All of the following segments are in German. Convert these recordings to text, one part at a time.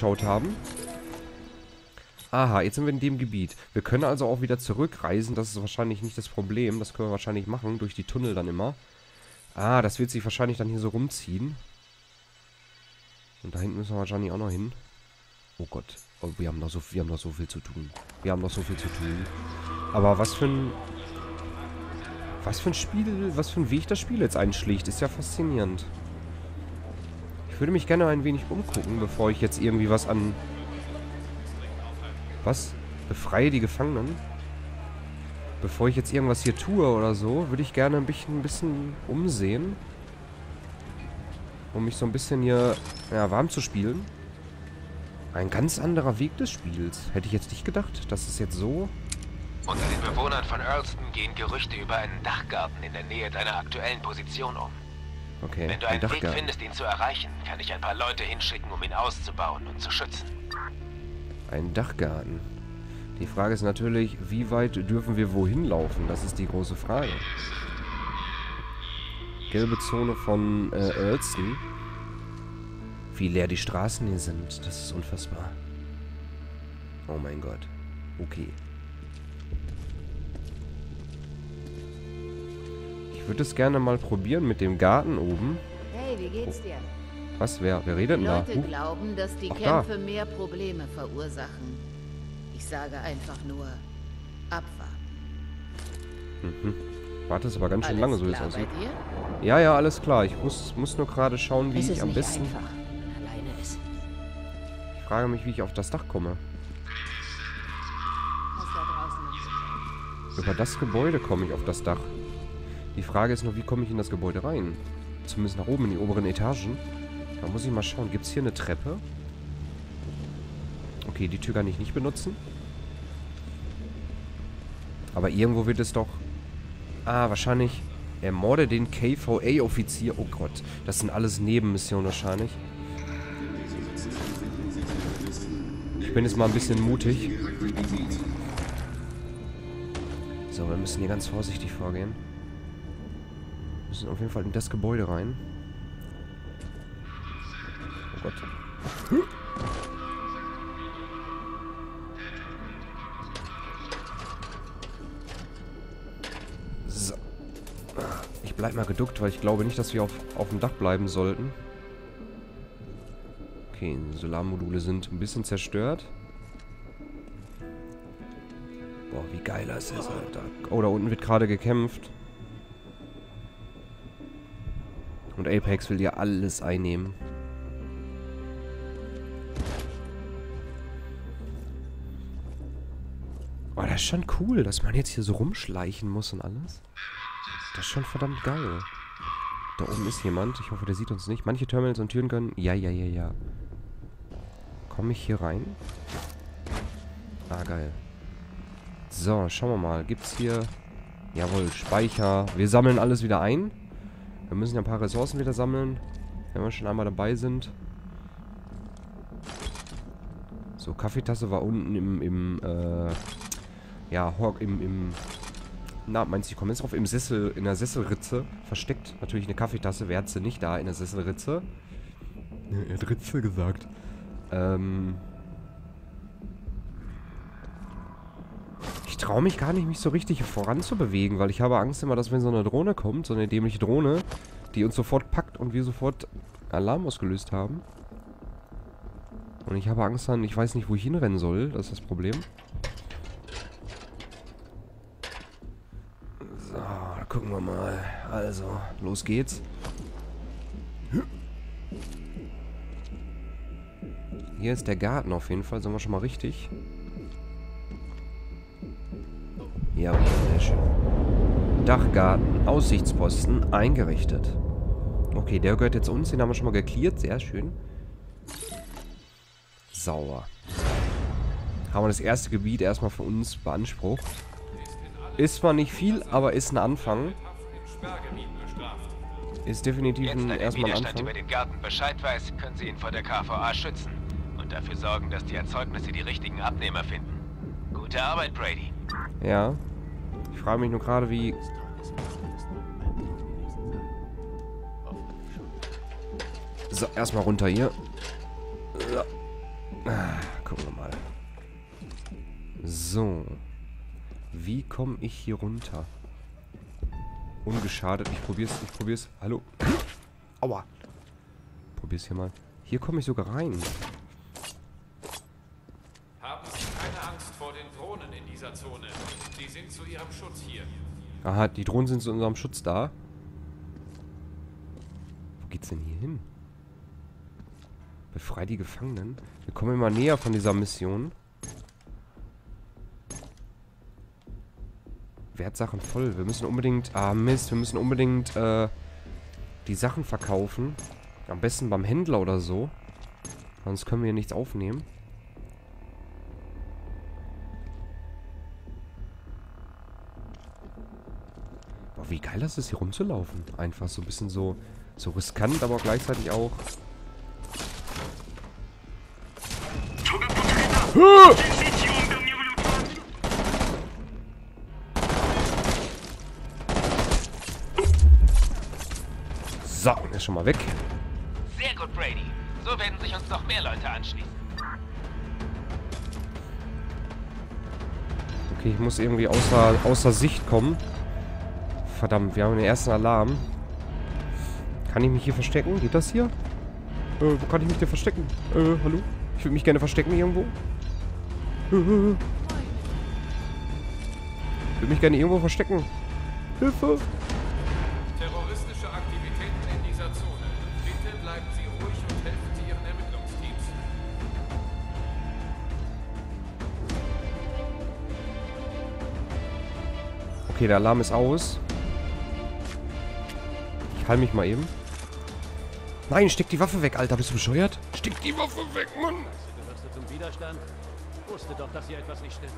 angeschaut haben. Aha, jetzt sind wir in dem Gebiet. Wir können also auch wieder zurückreisen. Das ist wahrscheinlich nicht das Problem. Das können wir wahrscheinlich machen. Durch die Tunnel dann immer. Ah, das wird sich wahrscheinlich dann hier so rumziehen. Und da hinten müssen wir wahrscheinlich auch noch hin. Oh Gott. Oh, wir haben noch so viel zu tun. Wir haben noch so viel zu tun. Aber was für ein Weg das Spiel jetzt einschlägt, ist ja faszinierend. Ich würde mich gerne ein wenig umgucken, bevor ich jetzt irgendwie was an... Was? Befreie die Gefangenen? Bevor ich jetzt irgendwas hier tue oder so, würde ich gerne ein bisschen umsehen. Um mich so ein bisschen hier, ja, warm zu spielen. Ein ganz anderer Weg des Spiels. Hätte ich jetzt nicht gedacht, dass es jetzt so... Unter den Bewohnern von Earlston gehen Gerüchte über einen Dachgarten in der Nähe deiner aktuellen Position um. Okay, wenn du einen Weg findest, ihn zu erreichen, kann ich ein paar Leute hinschicken, um ihn auszubauen und zu schützen. Ein Dachgarten. Die Frage ist natürlich, wie weit dürfen wir wohin laufen? Das ist die große Frage. Gelbe Zone von Earlston. Wie leer die Straßen hier sind. Das ist unfassbar. Oh mein Gott. Okay. Ich würde es gerne mal probieren mit dem Garten oben. Hey, wie geht's dir? Was, wer redet denn da? Die Leute glauben, dass die Kämpfe mehr Probleme verursachen. Ich sage einfach nur, abwarten. Mhm. Warte, es aber ganz schön lange, so wie es aussieht. Bei dir? Ja, ja, alles klar. Ich muss nur gerade schauen, wie ich am besten... Einfach, wenn man alleine ist. Ich frage mich, wie ich auf das Dach komme. Was da draußen noch so? Über das Gebäude komme ich auf das Dach. Die Frage ist nur, wie komme ich in das Gebäude rein? Zumindest nach oben in die oberen Etagen. Da muss ich mal schauen. Gibt es hier eine Treppe? Okay, die Tür kann ich nicht benutzen. Aber irgendwo wird es doch... Ah, wahrscheinlich... Ermorde den KVA-Offizier. Oh Gott, das sind alles Nebenmissionen wahrscheinlich. Ich bin jetzt mal ein bisschen mutig. So, wir müssen hier ganz vorsichtig vorgehen. Wir müssen auf jeden Fall in das Gebäude rein. Oh Gott. So. Ich bleib mal geduckt, weil ich glaube nicht, dass wir auf dem Dach bleiben sollten. Okay, Solarmodule sind ein bisschen zerstört. Boah, wie geil das ist, Alter. Oh, da unten wird gerade gekämpft. Und Apex will ja alles einnehmen. Oh, das ist schon cool, dass man jetzt hier so rumschleichen muss und alles. Das ist schon verdammt geil. Da oben ist jemand. Ich hoffe, der sieht uns nicht. Manche Terminals und Türen können... Ja. Komme ich hier rein? Ah, geil. So, schauen wir mal. Gibt's hier... Jawohl, Speicher. Wir sammeln alles wieder ein. Wir müssen ja ein paar Ressourcen wieder sammeln. Wenn wir schon einmal dabei sind. So, Kaffeetasse war unten im na, meinst du, ich komme jetzt drauf? Im Sessel, in der Sesselritze. Versteckt. Natürlich eine Kaffeetasse. Wer hat sie nicht da in der Sesselritze? Er hat Ritze gesagt. Ich traue mich gar nicht, mich so richtig voranzubewegen, weil ich habe Angst immer, dass wenn so eine Drohne kommt, so eine dämliche Drohne, die uns sofort packt und wir sofort Alarm ausgelöst haben. Und ich habe Angst dann, ich weiß nicht, wo ich hinrennen soll. Das ist das Problem. So, gucken wir mal. Also, los geht's. Hier ist der Garten auf jeden Fall. Sind wir schon mal richtig? Ja, sehr schön. Dachgarten, Aussichtsposten eingerichtet. Okay, der gehört jetzt uns. Den haben wir schon mal geklärt. Sehr schön. Sauber. Haben wir das erste Gebiet erstmal für uns beansprucht. Ist zwar nicht viel, aber ist ein Anfang. Ist definitiv erstmal ein Anfang. Über den Garten Bescheid weiß, können Sie ihn vor der KVA schützen und dafür sorgen, dass die Erzeugnisse die richtigen Abnehmer finden. Gute Arbeit, Brady. Ja. Ich frage mich nur gerade, wie... So, erstmal runter hier. Gucken wir mal. So. Wie komme ich hier runter? Ungeschadet. Ich probier's. Hallo? Aua. Probier's hier mal. Hier komme ich sogar rein. Haben Sie keine Angst vor den Drohnen in dieser Zone. Sie sind zu Ihrem Schutz hier. Aha, die Drohnen sind zu unserem Schutz da. Wo geht's denn hier hin? Befrei die Gefangenen. Wir kommen immer näher von dieser Mission. Wertsachen voll. Wir müssen unbedingt... Ah, Mist. Wir müssen unbedingt die Sachen verkaufen. Am besten beim Händler oder so. Sonst können wir hier nichts aufnehmen. Boah, wie geil das ist, hier rumzulaufen. Einfach so ein bisschen so riskant, aber gleichzeitig auch... So, er ist schon mal weg. Sehr gut, Brady. So werden sich uns noch mehr Leute anschließen. Okay, ich muss irgendwie außer Sicht kommen. Verdammt, wir haben den ersten Alarm. Kann ich mich hier verstecken? Geht das hier? Wo kann ich mich denn verstecken? Hallo? Ich würde mich gerne verstecken irgendwo. Ich würde mich gerne irgendwo verstecken. Hilfe! Terroristische Aktivitäten in dieser Zone. Bitte bleiben Sie ruhig und helfen Sie Ihren Ermittlungsteams. Okay, der Alarm ist aus. Ich heil mich mal eben. Nein, steck die Waffe weg, Alter. Bist du bescheuert? Steck die Waffe weg, Mann! Gehörst du zum Widerstand? Wusste doch, dass hier etwas nicht stimmt.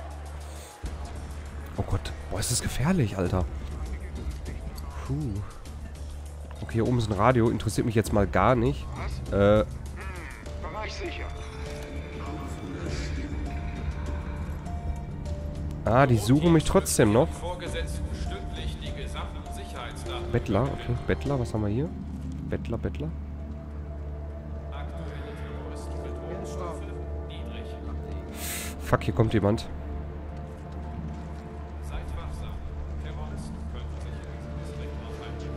Oh Gott. Boah, ist das gefährlich, Alter. Puh. Okay, hier oben ist ein Radio. Interessiert mich jetzt mal gar nicht. Bereich sicher. Ah, die suchen mich trotzdem noch. Vorgesetzten stündlich die gesamten Sicherheitsdaten. Bettler, okay. Bettler, was haben wir hier? Bettler. Aktuelle Terroristenbedrohungsstufe niedrig. Fuck, hier kommt jemand. Seid wachsam. Terroristen könnten sich in diesem Distrikt aufhalten.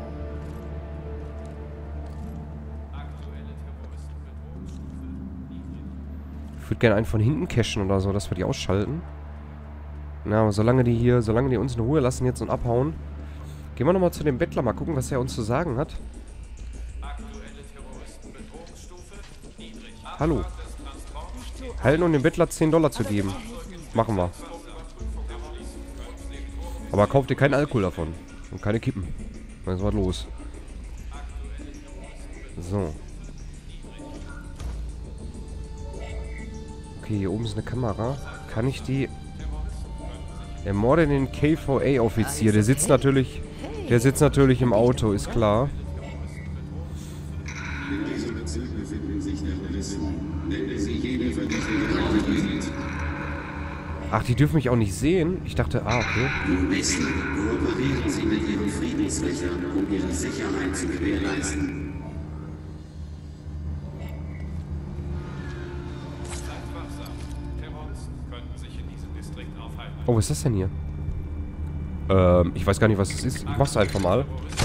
Aktuelle Terroristenbedrohungsstufe niedrig. Ich würde gerne einen von hinten cashen oder so, dass wir die ausschalten. Na, aber solange die uns in Ruhe lassen jetzt und abhauen. Gehen wir nochmal zu dem Bettler, mal gucken, was er uns zu sagen hat. Aktuelle Terroristenbedrohungsstufe niedrig. Hallo. Halten und dem Bettler $10 zu geben. Machen wir. Aber kauft ihr keinen Alkohol davon. Und keine Kippen. Dann ist was los. So. Okay, hier oben ist eine Kamera. Kann ich die... Ermorde den KVA-Offizier. Der sitzt natürlich im Auto, ist klar. In diesem Bezirk befinden sich Terroristen. Nennen Sie jede verdächtige. Ach, die dürfen mich auch nicht sehen? Ich dachte, okay. Nun wissen, kooperieren Sie mit Ihren Friedensrichtern, um Ihre Sicherheit zu gewährleisten. Seid wachsam. Terroristen könnten sich in diesem Distrikt aufhalten. Oh, was ist das denn hier? Ich weiß gar nicht, was das ist. Ich mach's einfach mal.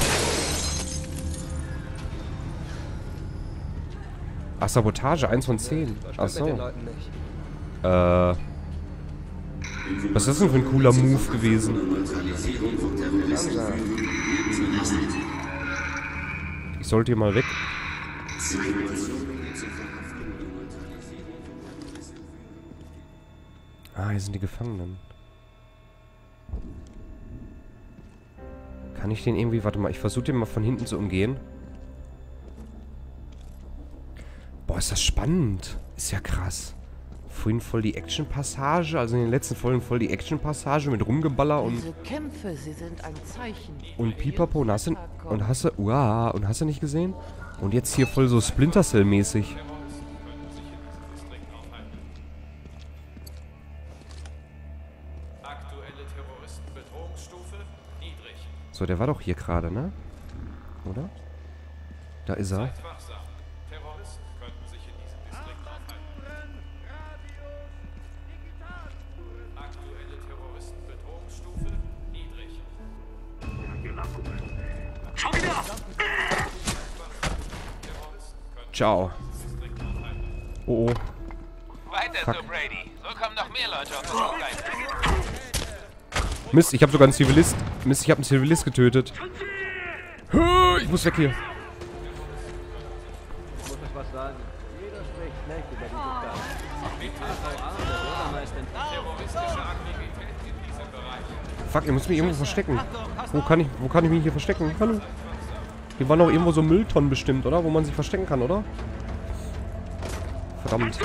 Ach, Sabotage, 1 von 10. Ach so. Was ist das denn für ein cooler Move gewesen? Ich sollte hier mal weg. Ah, hier sind die Gefangenen. Kann ich den irgendwie... Warte mal, ich versuche den mal von hinten zu umgehen. Boah, ist das spannend. Ist ja krass. Vorhin voll die Action-Passage, also in den letzten Folgen voll die Action-Passage mit Rumgeballer und... Diese Kämpfe, sie sind ein Zeichen. Und Pipapo, und hast du nicht gesehen? Und jetzt hier voll so Splinter Cell-mäßig. Aktuelle Terroristenbedrohungsstufe niedrig. So, der war doch hier gerade, ne? Oder? Da ist er. Seid wachsam. Terroristen könnten sich in diesem Distrikt aufhalten. Ciao. Oh, oh. Weiter Fuck. so, Brady. So kommen noch mehr Leute auf uns Geist. Mist, ich habe sogar einen Zivilist. Mist, ich habe einen Zivilist getötet. Ich muss weg hier. Ich muss euch was sagen. Jeder spricht schlecht über diese Stadt. KVA, der Bürgermeister. Terroristische Aktivität in diesem Bereich. Fuck, ihr müsst mich irgendwo verstecken. Wo kann ich mich hier verstecken? Hallo? Hier waren doch irgendwo so Mülltonnen bestimmt, oder? Wo man sich verstecken kann, oder? Verdammt.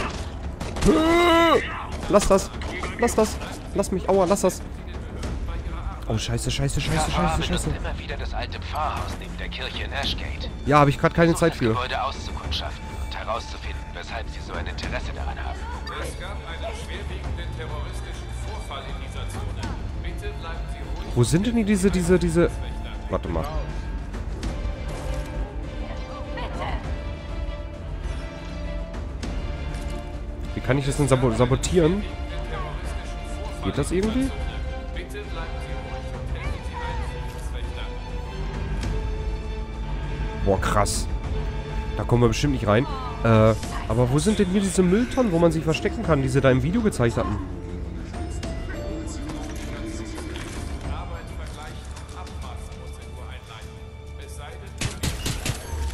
Lass das. Lass das. Lass mich. Aua, lass das. Oh, scheiße, scheiße, scheiße, scheiße, scheiße. Immer wieder das alte Pfarrhaus neben der Kirche in Ashgate. Ja, habe ich gerade keine Zeit für. Gebäude auszukundschaften und herauszufinden, weshalb sie so ein Interesse daran haben. Es gab einen schwerwiegenden terroristischen Vorfall in dieser Zone. Bitte bleiben Sie ruhig. Wo sind denn die diese... Warte mal. Wie kann ich das denn sabotieren? Geht das irgendwie? Bitte bleiben Sie ruhig und helfen Sie allen Friedenswächtern. Boah, krass. Da kommen wir bestimmt nicht rein. Aber wo sind denn hier diese Mülltonnen, wo man sich verstecken kann, die sie da im Video gezeigt hatten? Arbeit vergleichen und Abmaßprozedur einleiten. Es sei denn,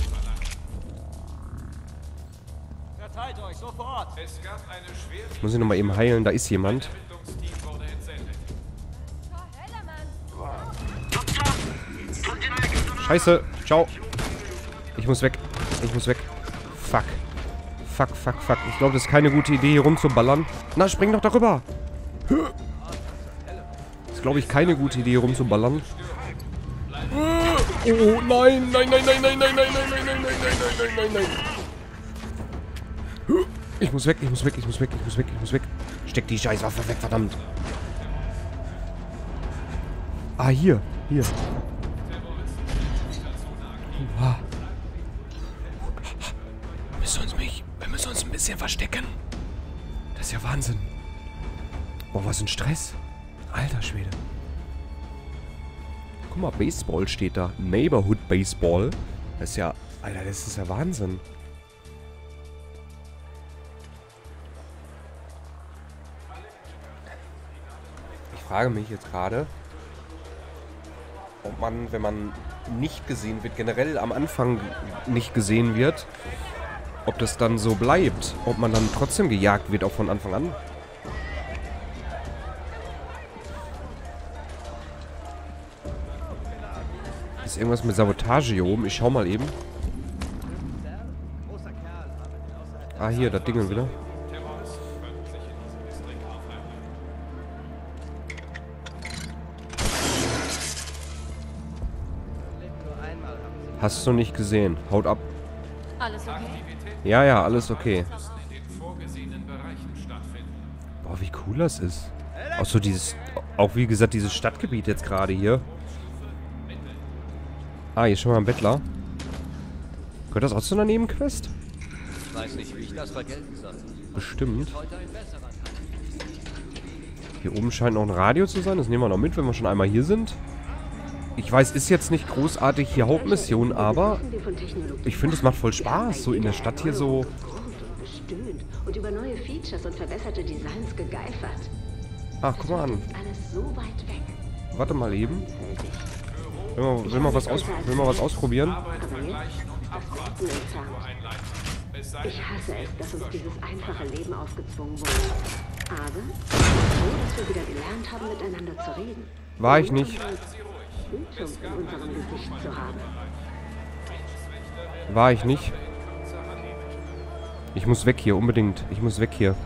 Verteilt euch sofort! es gab eine schwerwiegende Muss ich nochmal eben heilen, da ist jemand. Ermittlungsteam wurde entsendet. Scheiße, ciao. Ich muss weg. Ich muss weg. Fuck. Fuck, fuck, fuck. Ich glaube, das ist keine gute Idee, hier rumzuballern. Na, spring doch darüber. Das ist, glaube ich, keine gute Idee, hier rumzuballern. Oh, nein, nein, nein, nein, nein, nein, nein, nein, nein, nein, nein, nein, nein, nein, nein. Ich muss weg, ich muss weg, ich muss weg, ich muss weg, ich muss weg. Steck die Scheißwaffe weg, verdammt. Ah, hier. Hier. Wow. Wir müssen uns ein bisschen verstecken. Das ist ja Wahnsinn. Boah, was ein Stress. Alter Schwede. Guck mal, Baseball steht da. Neighborhood Baseball. Das ist ja... Alter, das ist ja Wahnsinn. Ich frage mich jetzt gerade, ob man, wenn man nicht gesehen wird, generell am Anfang nicht gesehen wird, ob das dann so bleibt. Ob man dann trotzdem gejagt wird, auch von Anfang an. Ist irgendwas mit Sabotage hier oben? Ich schau mal eben. Ah, hier, das Ding wieder. Hast du nicht gesehen. Haut ab. Alles okay? Ja, ja, alles okay. in den vorgesehenen Bereichen stattfinden. Boah, wie cool das ist. Auch so dieses... Auch wie gesagt, dieses Stadtgebiet jetzt gerade hier. Ah, hier ist schon mal ein Bettler. Gehört das auch zu einer Nebenquest? Ich weiß nicht, wie ich das vergelten soll. Bestimmt. Heute ein besserer Tag. Hier oben scheint noch ein Radio zu sein. Das nehmen wir noch mit, wenn wir schon einmal hier sind. Ich weiß, ist jetzt nicht großartig hier Hauptmission, aber ich finde, es macht voll Spaß, so in der Stadt hier so. Und über neue Features und verbesserte Designs gegeifert. Ach, guck mal an. Alles so weit weg. Warte mal eben. Will mal was ausprobieren? Aber jetzt das Betten entfernt. Ich hasse es, dass uns dieses einfache Leben aufgezwungen wurde. Aber ich bin froh, dass wir wieder gelernt haben, miteinander zu reden. War ich nicht. Bildschirm in unserem Gesicht zu haben. War ich nicht. Ich muss weg hier, unbedingt. Ich muss weg hier.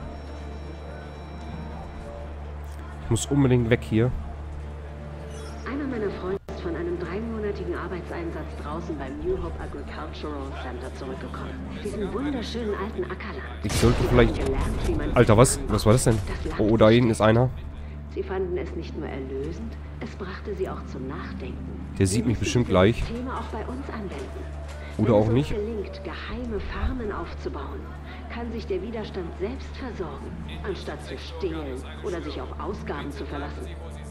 Ich muss unbedingt weg hier. Einer meiner Freunde ist von einem 3-monatigen Arbeitseinsatz draußen beim New Hope Agricultural Center zurückgekommen. Diesen wunderschönen alten Ackerland. Ich sollte vielleicht... Alter, was? Was war das denn? Oh, da hinten ist einer. Sie fanden es nicht nur erlösend, es brachte sie auch zum Nachdenken. Der sieht mich bestimmt gleich. Thema auch bei uns anwenden. Oder auch nicht. Wenn es uns gelingt, geheime Farmen aufzubauen, kann sich der Widerstand selbst versorgen, anstatt zu stehlen oder sich auf Ausgaben zu verlassen.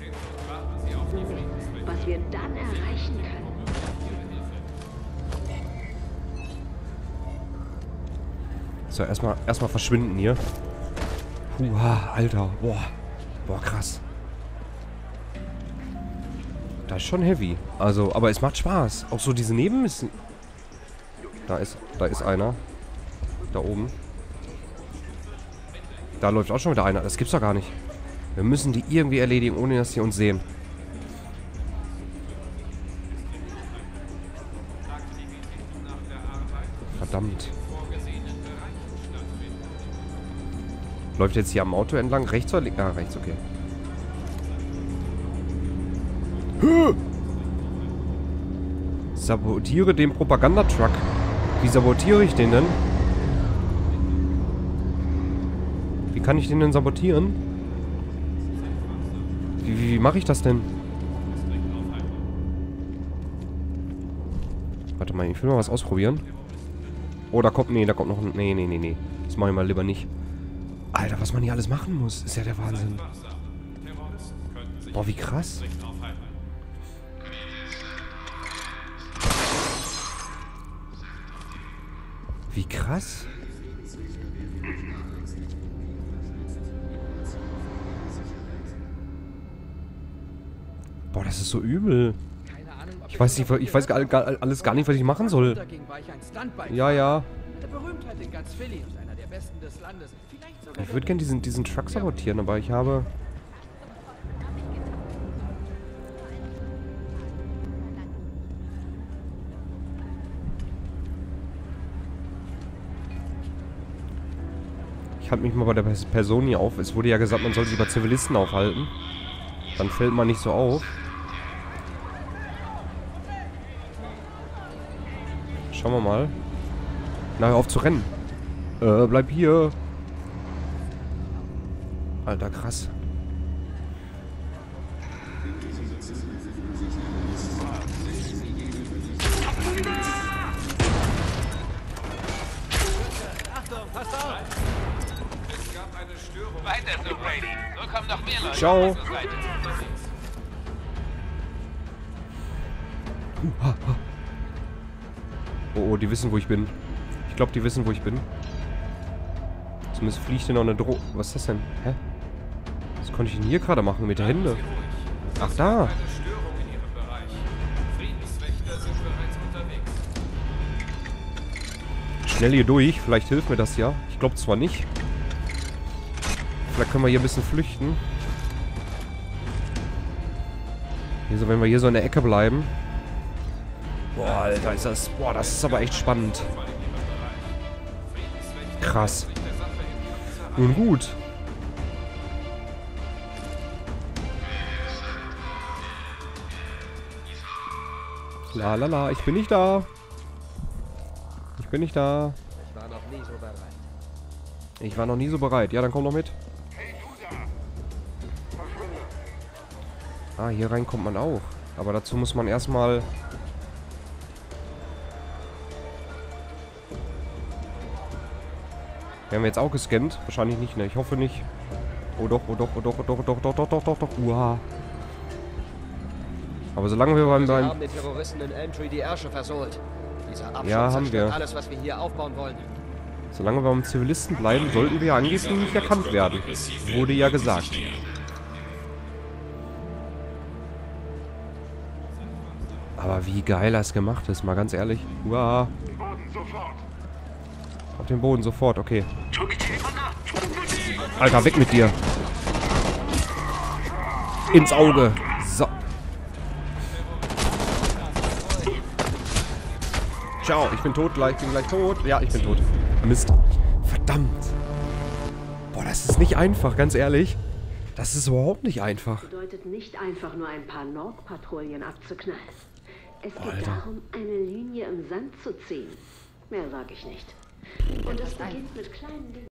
Was wir dann erreichen können. So, erstmal verschwinden hier. Alter. Boah, krass. Das ist schon heavy. Also, aber es macht Spaß. Auch so diese Nebenmissionen. Da ist einer. Da oben. Da läuft auch schon wieder einer. Das gibt's doch gar nicht. Wir müssen die irgendwie erledigen, ohne dass sie uns sehen. Verdammt. Läuft jetzt hier am Auto entlang? Rechts oder links? Ah, rechts, okay. Sabotiere den Propagandatruck. Wie sabotiere ich den denn? Wie kann ich den denn sabotieren? Wie mache ich das denn? Warte mal, ich will mal was ausprobieren. Oh, da kommt noch ein... Nee. Das mache ich mal lieber nicht. Alter, was man hier alles machen muss, ist ja der Wahnsinn. Boah, wie krass. Wie krass. Boah, das ist so übel. Ich weiß nicht, ich weiß alles gar nicht, was ich machen soll. Ja. Ich würde gerne diesen Truck sabotieren, aber ich habe... Ich halte mich mal bei der Person hier auf. Es wurde ja gesagt, man soll sich bei Zivilisten aufhalten. Dann fällt man nicht so auf. Schauen wir mal. Na, hör auf zu rennen. Bleib hier. Alter, krass. Achtung, passt auf! Es gab eine Störung. Weiter so, Brady. So kommen noch mehr Leute. Ciao. Oh, die wissen, wo ich bin. Ich glaube, die wissen, wo ich bin. Zumindest fliegt hier noch eine Drohne. Was ist das denn? Hä? Was konnte ich denn hier gerade machen mit der Hände? Ach, da. Schnell hier durch. Vielleicht hilft mir das ja. Ich glaube zwar nicht. Vielleicht können wir hier ein bisschen flüchten. Hier so, wenn wir hier so in der Ecke bleiben. Boah, Alter, ist das... Boah, das ist aber echt spannend. Krass. Nun gut. La, ich bin nicht da. Ich bin nicht da. Ich war noch nie so bereit. Ich war noch nie so bereit. Ja, dann komm doch mit. Ah, hier rein kommt man auch. Aber dazu muss man erstmal... Werden wir jetzt auch gescannt? Wahrscheinlich nicht, ne? Ich hoffe nicht. Oh doch. Uha. Aber solange wir beim... Sie haben den Terroristen in Entry die Ärsche versohlt. Dieser Abschluss ja, haben wir. Alles, was wir hier aufbauen wollen. Solange wir beim Zivilisten bleiben, sollten wir angeblich nicht erkannt werden. Wurde ja gesagt. Aber wie geil das gemacht ist, mal ganz ehrlich. Uah. Auf den Boden sofort, okay. Alter, weg mit dir. Ins Auge. So. Ciao, ich bin tot gleich. Ich bin gleich tot. Ja, ich bin tot. Mist. Verdammt. Boah, das ist nicht einfach, ganz ehrlich. Das ist überhaupt nicht einfach. Das bedeutet nicht einfach nur ein paar Nord-Patrouillen abzuknallen. Es geht Alter. darum, eine Linie im Sand zu ziehen. Mehr sage ich nicht. Und es beginnt mit kleinen Dingen.